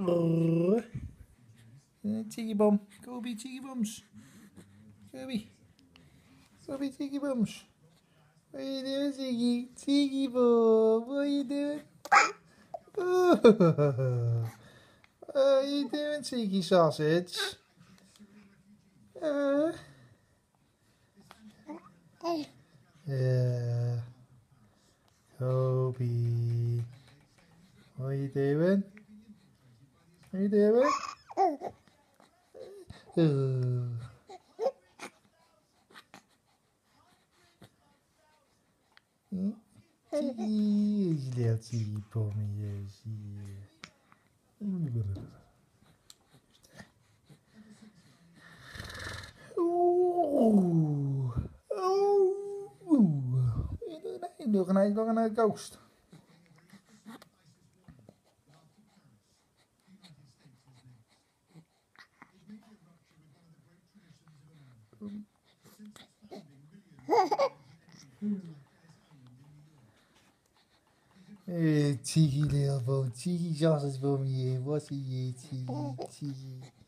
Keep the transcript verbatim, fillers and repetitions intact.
Uh, Cheeky bum. Go be cheeky bums. Go be. Go be cheeky bums. What are you doing, Cheeky? Cheeky bum. What are you doing? Oh, what are you doing, cheeky sausage? Uh, yeah. Kobe. What are you doing? What are you doing? Oh. Cheeky, little cheeky pommy, yes, yeah. Oeh. Oeh. Nee, nog een, nog een ghost. Hey, cheeky little bone, cheeky sausage for me. What's he? Cheeky, cheeky.